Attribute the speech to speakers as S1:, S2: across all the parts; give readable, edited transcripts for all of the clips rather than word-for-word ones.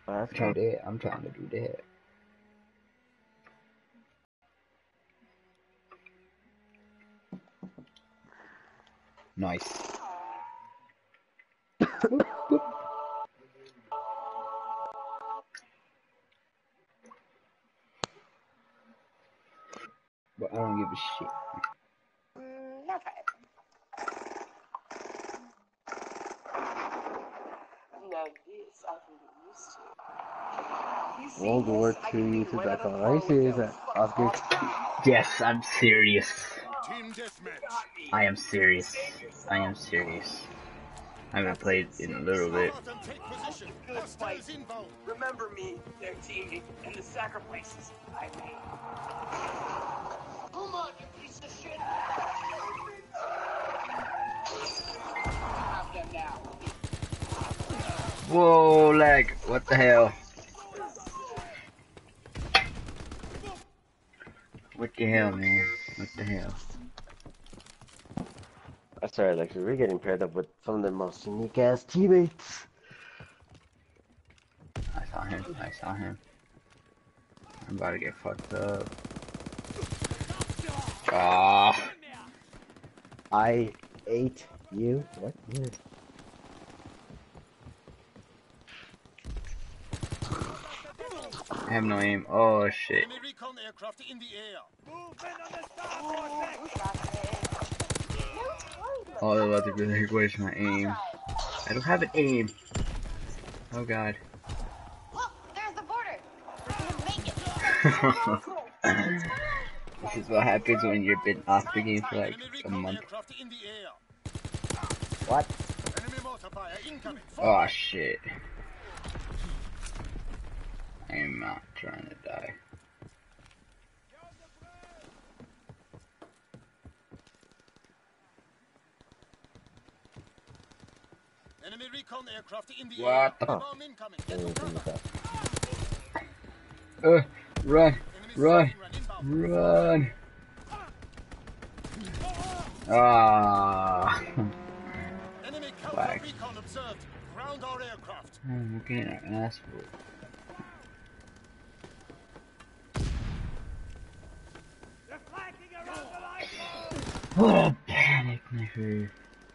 S1: Oh, that's
S2: Try
S1: cool.
S2: that. I'm trying to do that. Nice. Boop, boop. But I don't give a shit.
S3: Now try it. Now this I can get used to. You see
S1: World War
S3: this? I
S1: II
S3: can do
S1: YouTube
S3: whatever
S1: icon. Are you
S3: flow with
S1: serious,
S3: those.
S1: Oscar?
S2: Yes, I'm serious.
S4: Team deathmatch.
S2: I am serious. I am serious. I haven't
S3: That's
S2: played in a little bit.
S4: Spartan, take position.
S3: good fight.
S4: Hostiles inbound.
S3: Remember me, their teammate, and the sacrifices I made. Come on, you piece of shit! You have them now.
S2: Whoa, lag. What the hell? What the hell, man? What the hell?
S1: That's alright, Lexi. We're getting paired up with some of the most unique ass teammates.
S2: I saw him. I saw him. I'm about to get fucked up. Ah.
S1: I ate you. What? Yeah.
S2: I have no aim. Oh shit.
S4: Enemy recon aircraft in the air.
S3: Movement on the starboard deck!
S2: Oh, they're about to be like, where's my aim? I don't have an aim. Oh god.
S3: Look, there's the border. We're gonna make it.
S2: This is what happens when you've been off the game for like
S4: Enemy
S2: a
S4: recon
S2: month.
S4: aircraft in the air.
S1: What?
S4: Enemy mortar fire incoming.
S2: Oh shit. I am not trying to die.
S4: Enemy recon aircraft in the air.
S2: What the?
S4: Bomb incoming. Get to cover.
S2: Run,
S4: Enemy
S2: run,
S4: sighting run inbound.
S2: run. Ah.
S4: Enemy counter
S2: Flag.
S4: recon observed. Ground our aircraft.
S2: I'm getting an ass whooped.
S3: They're flanking around the lifeboat!
S2: What a panic, nigga.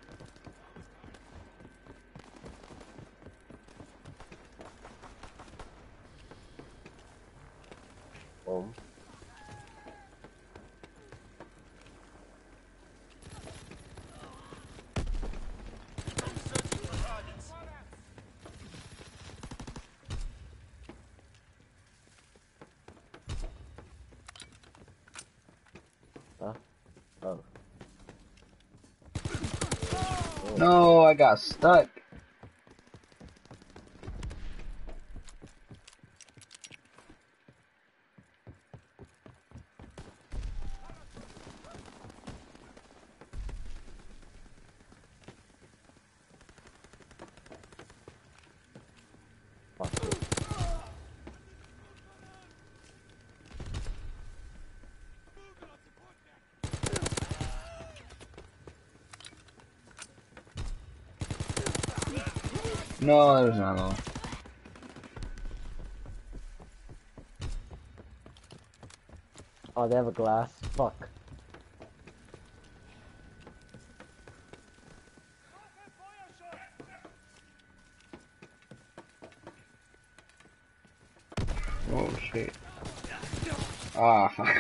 S1: Boom.
S4: Searching for targets.
S1: Huh? Oh.
S2: No, I got stuck.
S1: Fuck.
S2: No, there's not all.
S1: Oh, they have a glass. Fuck.
S2: Oh shit. Ah, fuck.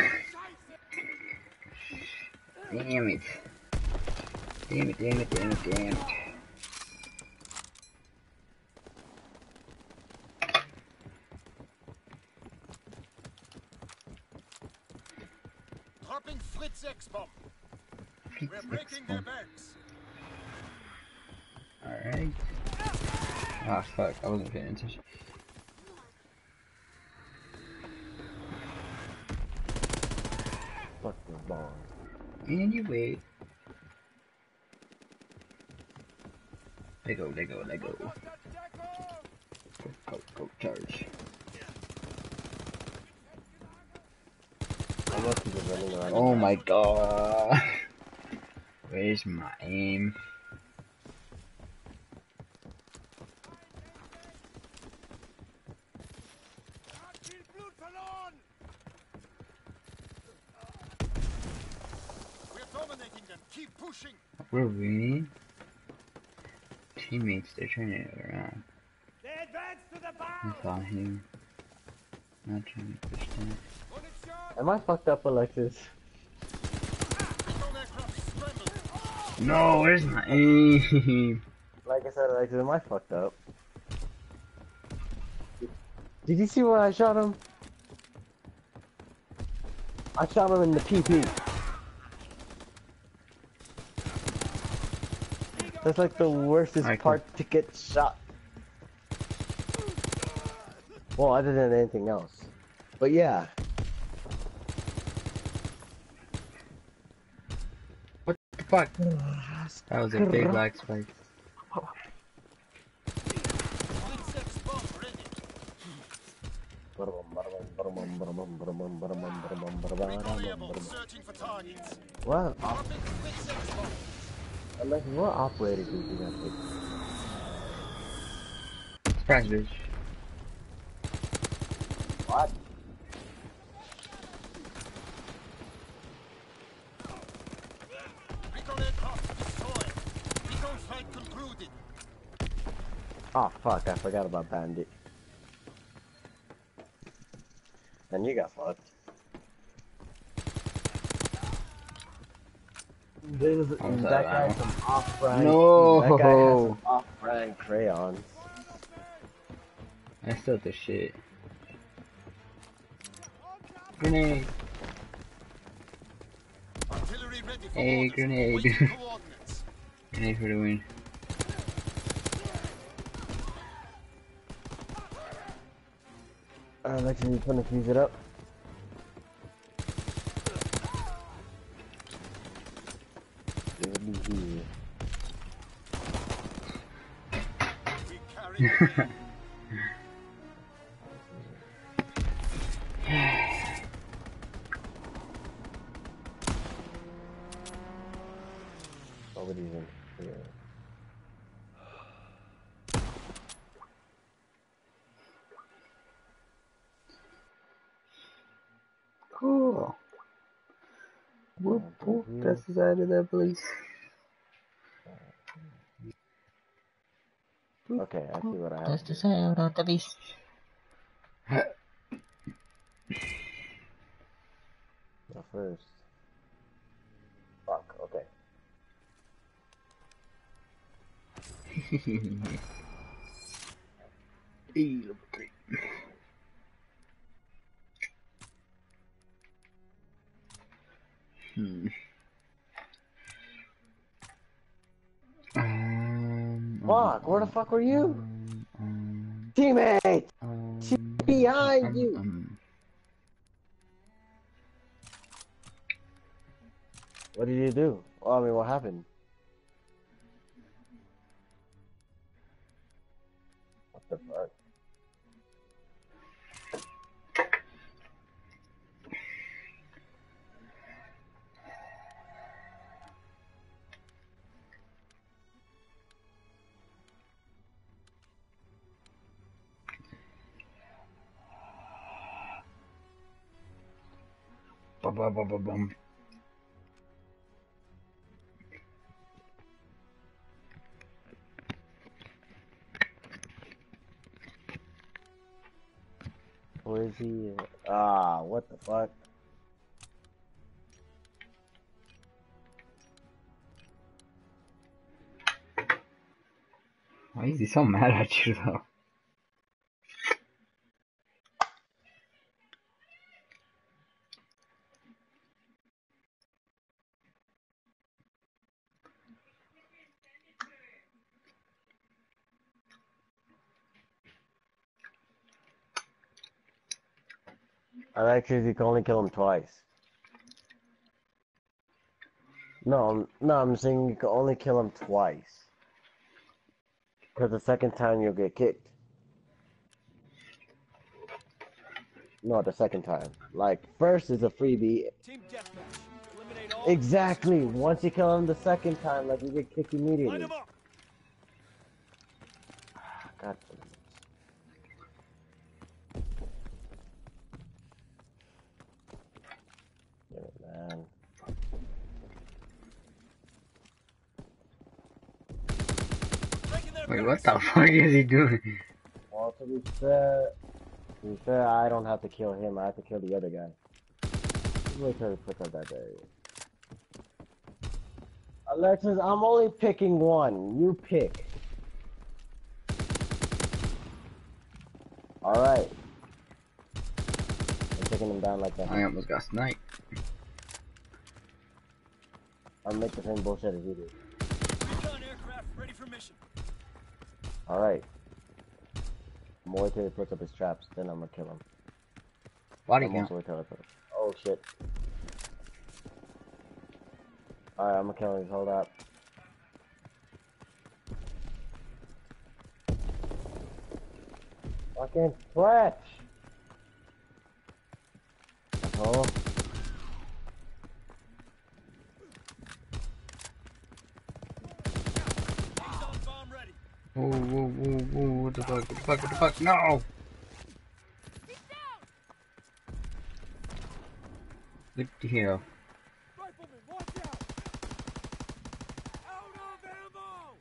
S2: Damn it. Damn it, damn it, damn it, damn it.
S4: Dropping Fritz X bomb. We're breaking their backs.
S2: Alright. Ah, fuck. I wasn't paying attention.
S1: Fuck the ball.
S2: Anyway. Let go, let go, let go. Go, go, go, charge.
S1: I'm not even running around.
S2: Oh my god. Where's my aim?
S4: Dominating them. Keep pushing.
S2: We're winning. Teammates, they're trying to around.
S4: They advance to the
S2: I
S4: bow.
S2: saw him. Not trying to push that.
S4: On its shot.
S1: Am I fucked up, Alexis?
S4: Recon aircraft scrambled.
S2: No, where's my aim?
S1: Like I said, Alexis, am I fucked up? Did you see where I shot him? I shot him in the PP. That's like the worstest
S2: Alright,
S1: part to get shot. Well, other than anything else. But yeah.
S2: What the fuck? That was a big black spike.
S4: Insects bomb ready. Variable searching for targets.
S1: What?
S4: Dropping insects bomb.
S1: Like, what operator do you got picked?
S2: Surprise, bitch.
S1: What?
S4: Recon aircraft destroyed. Recon flight concluded.
S1: Oh fuck, I forgot about Bandit. And you got fucked. That guy has some off-brand.
S2: No.
S1: That guy has some off-brand crayons.
S2: That's still the shit. Grenade.
S4: Artillery ready for
S2: Hey,
S4: orders.
S2: grenade.
S4: Waiting coordinates.
S2: Grenade for the win.
S1: Alexis, you gonna fuse it up?
S4: We carry the day.
S1: Nobody's in here.
S2: Cool. Whoop whoop. That's the side of that police.
S1: Okay, I see what I have.
S2: That's the sound of the beast.
S1: Go first. Fuck, okay.
S2: Level 3.
S1: Fuck, where the fuck were you? Teammate! Behind you! What did you do? Oh, I mean, what happened? What the fuck?
S2: Bum, bum, bum, bum, bum.
S1: Where is he? Ah, what the fuck?
S2: Why is he so mad at you though?
S1: Alexis, you can only kill him twice. No, I'm saying you can only kill him twice. Because the second time you'll get kicked. No, the second time. Like, first is a freebie.
S4: Team deathmatch. Eliminate all.
S1: Exactly. Once you kill him the second time, like, you get kicked
S4: Line
S1: immediately.
S4: them up.
S1: God. Damn it, man.
S2: Wait, what the fuck is he doing?
S1: Well, to be fair, I don't have to kill him. I have to kill the other guy. Just wait till he puts up that barrier. Alexis, I'm only picking one. You pick. Alright. I'm taking him down like that.
S2: I almost got sniped.
S1: I'll make the same bullshit as you do.
S4: Recon aircraft ready for mission.
S1: Alright. I'm gonna wait till he puts up his traps, then I'm gonna kill him.
S2: Body
S1: I'm
S2: count.
S1: also wait till I put him. Oh shit. Alright, I'm gonna kill him. Hold up. Fucking Fletch! Oh.
S4: Azon bomb ready.
S2: Whoa, whoa, whoa, whoa, what the fuck, what the fuck, what the fuck, no! Good deal.
S4: Rifleman, watch out. Out of ammo.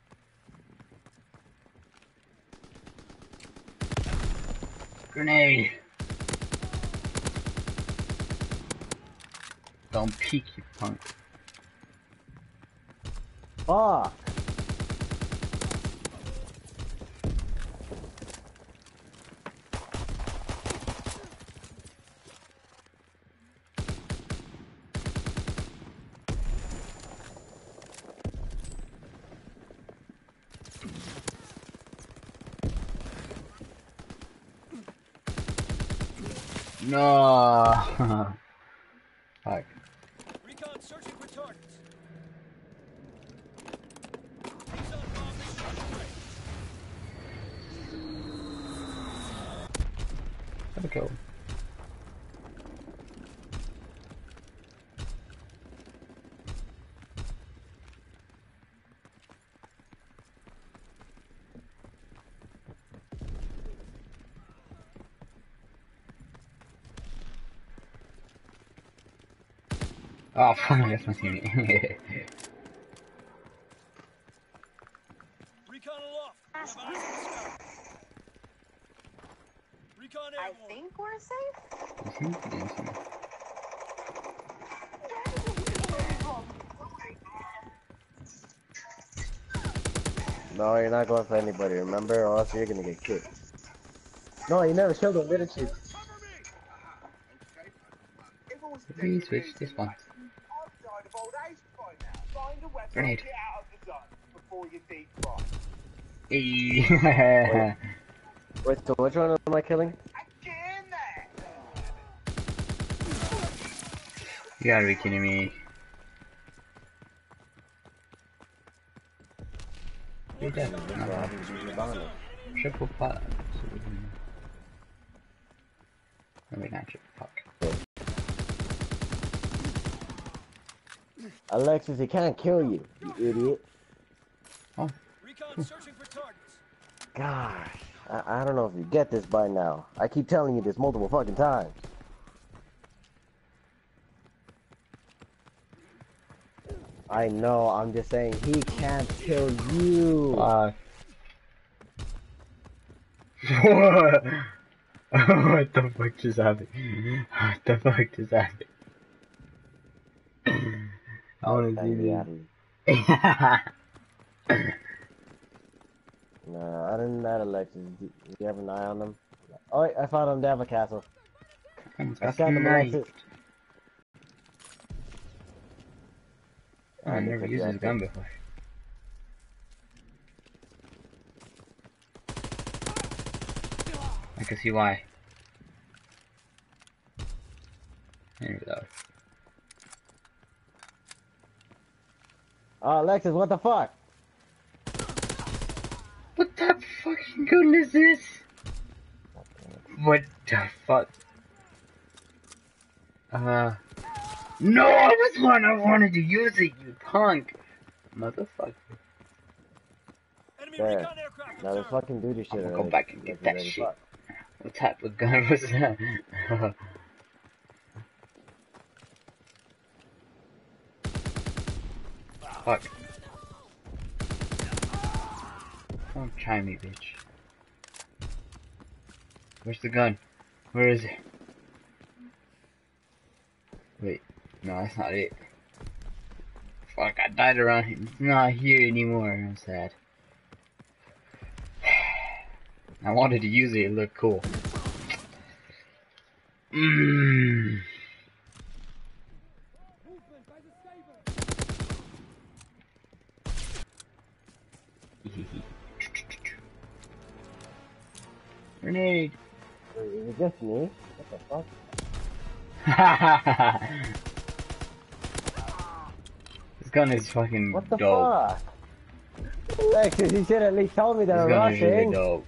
S2: Grenade! Don't peek, you punk.
S1: Fuck!
S2: No! Fuck.
S4: Recon searching for targets. Azon bomb mission ready.
S2: Gotta go. Oh fuck, that's my teammate.
S4: Recon aloft. We have eyes on the scout. Recon
S3: I
S4: airborne.
S3: think we're safe.
S1: No, you're not going for anybody, remember? Or else you're gonna get kicked. No, you never killed him, didn't you?
S2: Please switch this one. Grenade. Hey.
S1: Wait, so which one am I killing?
S2: You gotta be kidding me. You're dead. Triple pot. I mean, not triple pot.
S1: Alexis, he can't kill you, you idiot.
S2: Oh.
S4: Recon searching for targets.
S1: Gosh, I don't know if you get this by now. I keep telling you this multiple fucking times. I know, I'm just saying he can't kill you.
S2: What? What the fuck just happened? What the fuck just happened? I wanna see this.
S1: No, other than that, Alexis, do you have an eye on them? Oh, wait, I found him. They have a castle. I got them, Alexis.
S2: I never used this gun before. I can see why. There we go.
S1: Alexis, what the fuck?
S2: What the fucking gun is this? What the fuck? No, I was one. I wanted to use it, you punk, motherfucker.
S4: Enemy
S1: There.
S4: recon aircraft
S1: Now let's
S4: observed.
S1: fucking do this shit
S2: I'm gonna
S1: already.
S2: go back and get that
S1: Ready to
S2: shit.
S1: fuck.
S2: What type of gun was that? Fuck. I'm trying try me, bitch. Where's the gun? Where is it? Wait, no, that's not it. Fuck, I died around here. It's not here anymore. I'm sad. I wanted to use it. It looked cool. Grenade.
S1: Wait, is it just me? What the fuck?
S2: This gun is fucking
S1: What the
S2: dope.
S1: fuck? Lexus, you should at least tell me
S2: This
S1: they're
S2: gun is really
S1: rushing.
S2: dope.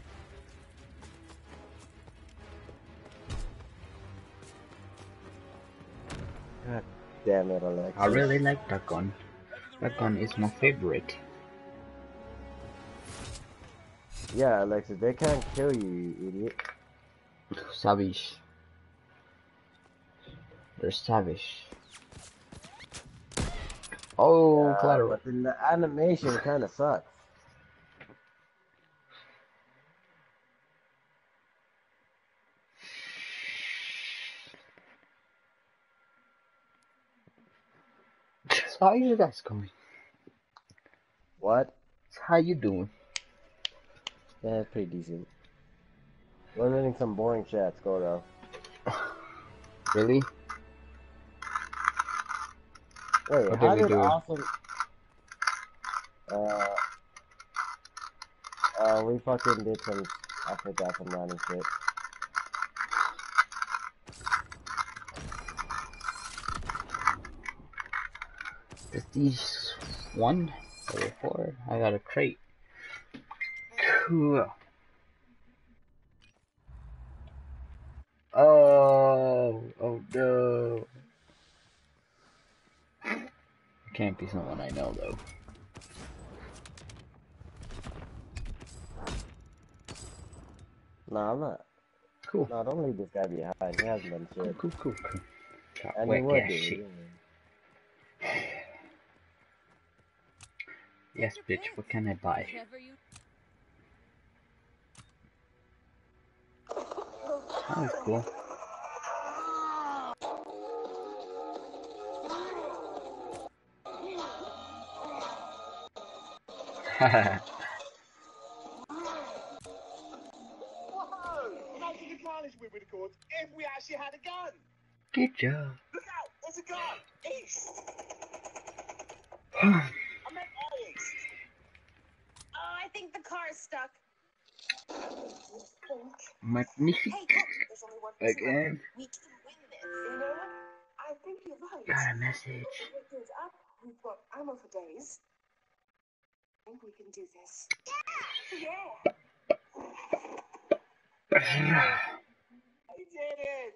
S1: God damn it, Alexis.
S2: I really like that gun. That gun is my favorite.
S1: Yeah, Alexis, they can't kill you, you idiot.
S2: Savage. They're savage. Oh, collateral.
S1: But the animation kind of sucks.
S2: So how you guys going?
S1: What?
S2: So how you doing?
S1: Yeah, it's pretty decent. We're running some boring chats, go though.
S2: Really?
S1: Wait,
S2: What
S1: how
S2: did we
S1: did
S2: do?
S1: Awesome... we fucking did some... I forgot some random shit.
S2: Is these 1 or 4? I got a crate. Cool. Oh no. It can't be someone I know though.
S1: Nah, I'm not.
S2: Cool.
S1: No, don't leave this guy behind. He hasn't done shit.
S2: Cool.
S1: And he
S2: Whack
S1: would
S2: ass
S1: do.
S2: shit.
S1: Yeah.
S2: Yes, bitch. What can I buy? That was cool.
S4: Whoa! Imagine the carnage we would have caused if we actually had a gun.
S2: Good job.
S4: Look out! There's a gun! East! I meant east!
S3: Oh, I think the car's stuck.
S2: Magnific.
S3: Hey, look, there's only one person
S2: Again.
S3: left. We can win this.
S4: You know what? I think you're right.
S2: Got a message.
S4: We're good up. We've got ammo for days. I think we can do this. Yeah! I did it!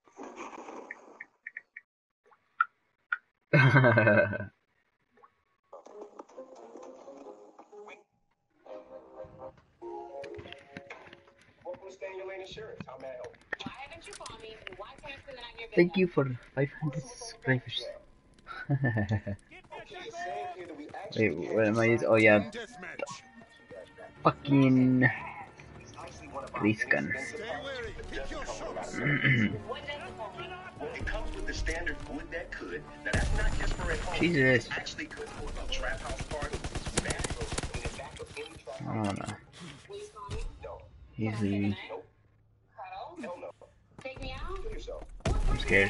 S4: Welcome to Staying Your Lane Insurance. How may I help you?
S3: Why haven't you called me? And why can't I spend the night in your bed?
S2: Thank you for 500 subscribers. Wait, what am I using? Oh yeah, fucking police gun.
S4: It comes with the standard wood that could. Now that's not just for at home.
S2: Jesus.
S4: It's actually good for a trap house party.
S2: I don't know.
S4: No.
S2: He's leaving.
S4: Hell no.
S3: Take me out?
S4: Kill yourself.
S2: I'm scared.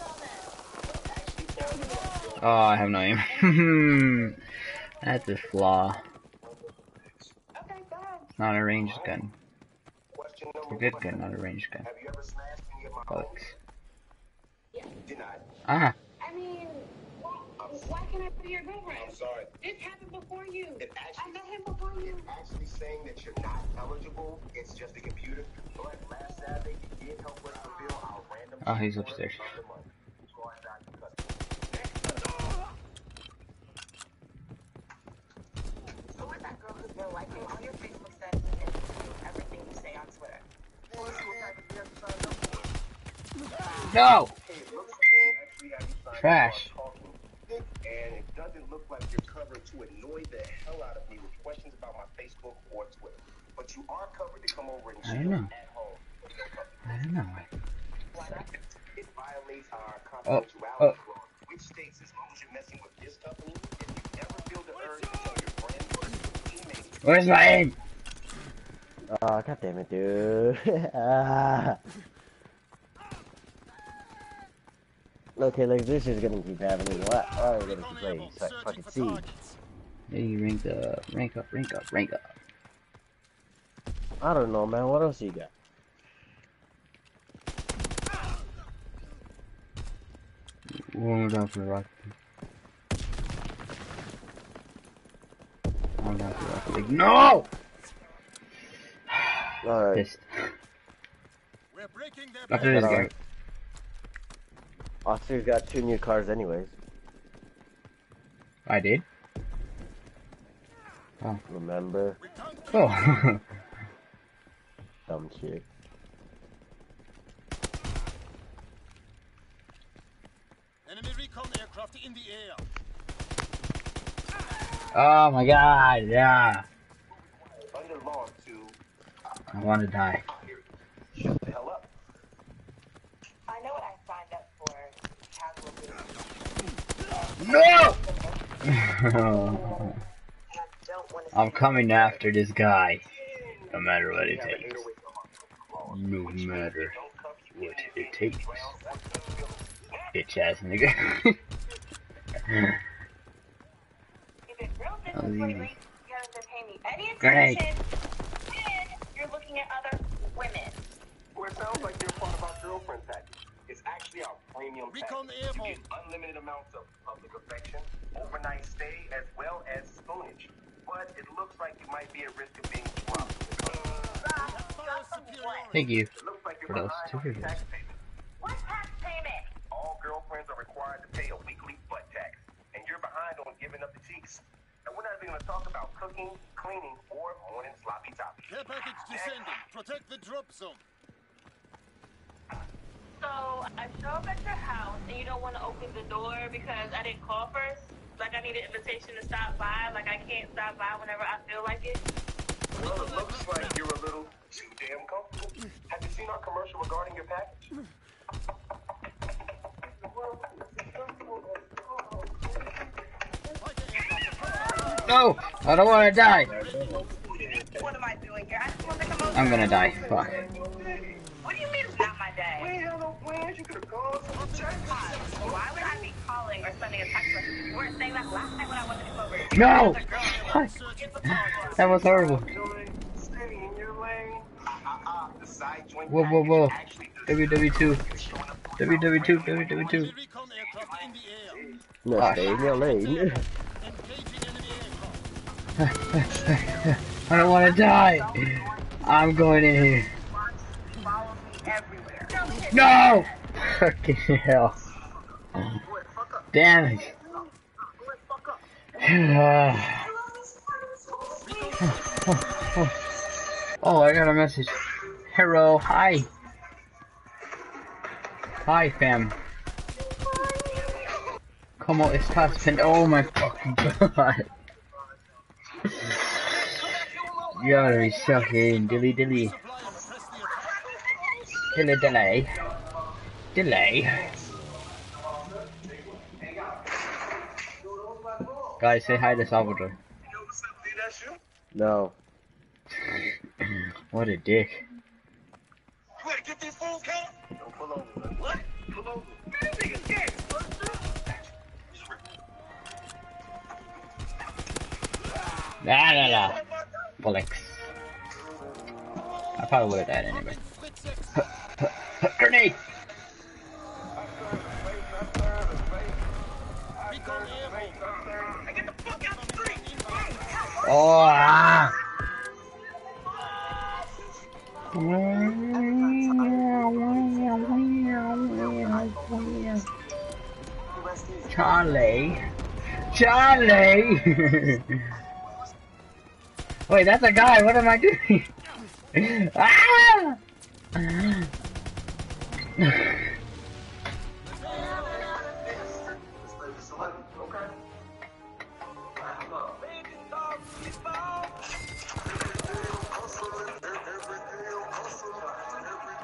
S2: Oh, I have no aim. That's a flaw.
S3: Okay, go ahead.
S2: Not a ranged gun.
S4: Question
S2: It's a
S4: number
S2: good
S4: one.
S2: gun, not a ranged gun.
S4: Have you ever smashed any of my
S2: Bullets.
S4: Denied.
S2: Ah,
S3: I mean, why can't I be your girlfriend?
S4: I'm sorry.
S3: This happened before you.
S4: It
S3: I
S4: actually,
S3: met him before you.
S4: actually saying that you're not eligible. It's just a computer. But last Saturday, you did help us fulfill our random.
S2: oh, he's upstairs.
S3: Who is that girl who's been liking all your Facebook stats and everything you say on Twitter?
S2: No! Trash.
S4: And it doesn't look like you're covered to annoy the hell out of me with questions about my Facebook or Twitter. but you are covered to come over and
S2: I don't
S4: chill
S2: know.
S4: at home.
S2: I don't know.
S4: It violates our
S2: Oh,
S4: confidentiality
S2: oh.
S4: clause, which states as long as you're messing with this company, if you ever feel the urge to tell your friends, teammates,
S2: Where's my aim?
S1: Oh, god damn it, dude. Ah. Okay, like this is gonna keep happening. Why are we gonna keep playing? So I fucking see.
S2: Hey, rank up, rank up, rank up, rank up.
S1: I don't know, man. What else you got?
S2: One down for the rocket. One down for the rocket league. No!
S1: Alright.
S2: Pissed. After this game.
S1: Officer's got 2 new cars anyways.
S2: I did? Oh.
S1: Remember?
S2: Oh.
S1: Dumb shit.
S5: Enemy recon aircraft in the air.
S2: Oh my god, yeah.
S4: under law to
S2: I want to die.
S4: shut the hell up.
S3: I know what I signed up for. Casual
S2: No!
S3: And I don't want to
S2: I'm coming after this guy. No matter what it takes. No matter what it takes. Bitch ass nigga.
S3: If it's real business lately, you guys are paying me any
S2: Great.
S3: attention, and you're looking at other women.
S4: Well, it sounds like you're part of our girlfriend package. It's actually our premium
S5: Recon
S4: package. You
S5: airborne.
S4: get unlimited amounts of public affection, overnight stay, as well as spoonage. But it looks like you might be at risk of being dropped.
S2: Thank you
S4: It looks like you're
S2: for those
S4: behind
S2: 2
S4: on your
S2: videos.
S4: tax payment.
S3: What tax payment?
S4: All girlfriends are required to pay a weekly butt tax, and you're behind on giving up the cheeks. And we're not even going to talk about cooking, cleaning, or morning sloppy toppy.
S5: Care package descending. Protect the drop zone.
S3: So I show up at your house and you don't want to open the door because I didn't call first? Like I need an invitation to stop by? Like I can't stop by whenever I feel like it?
S4: Well, it looks like you're a little too damn comfortable. Have you seen our commercial regarding your package?
S2: No! I don't want to die!
S3: What am I doing here? I just want to come over.
S2: I'm gonna die. Fuck.
S3: What do you mean it's not my day?
S4: We have no plans. You could have called some jackpot.
S3: Why would I be calling or sending a text message? You weren't saying that last night when I wanted to come over.
S2: No!
S3: There's a girl
S2: Fuck. That was horrible.
S4: Stay in your lane. The side joint
S2: Whoa, whoa, whoa.
S4: actually
S2: WW2. WW2. WW2.
S5: Enemy recon aircraft in the air.
S1: No,
S2: Ah.
S1: stay in your lane.
S5: Engaging enemy aircraft.
S2: I don't want to die. I'm going in here.
S3: follows me everywhere. Don't hit me.
S2: No! Fucking hell. Damn it. Oh, I got a message. Hello, hi. Hi, fam. Como estás, pen? Oh my fucking god. You gotta be sucking. Dilly dilly. Dilly delay. Delay. Guys, say hi to Salvador.
S1: No.
S2: What a dick.
S4: You gotta get these fools, Cal. Don't pull over. What? Pull over. Man, this nigga's gay.
S2: La la la. Bullocks. I probably would have died anyway. Grenade!
S5: Recon airborne.
S3: Get the fuck out the street!
S2: Oh! Ah. Charlie! Charlie! Wait, that's a guy. What am I doing? Ah!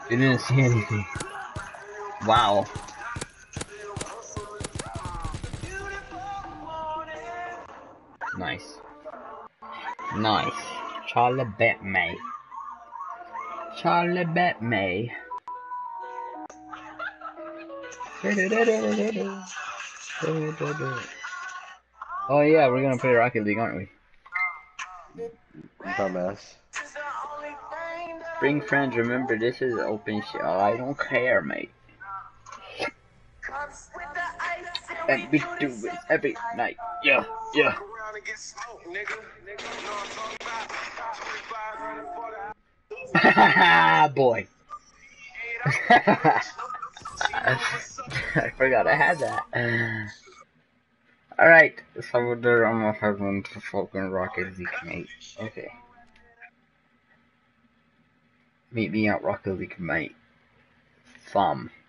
S2: You didn't see anything. Wow. Nice. Nice. Charlie bet me. Charlie bet me. Oh yeah, we're gonna play Rocket League, aren't we?
S1: Dumbass.
S2: Bring friends, remember this is open shit. Oh, I don't care, mate. And we do it every night. Yeah, yeah. Boy. I forgot I had that. Alright, so there I'm gonna have one to fucking Rocket League, mate. Okay. Meet me at Rocket League, mate. Thumb.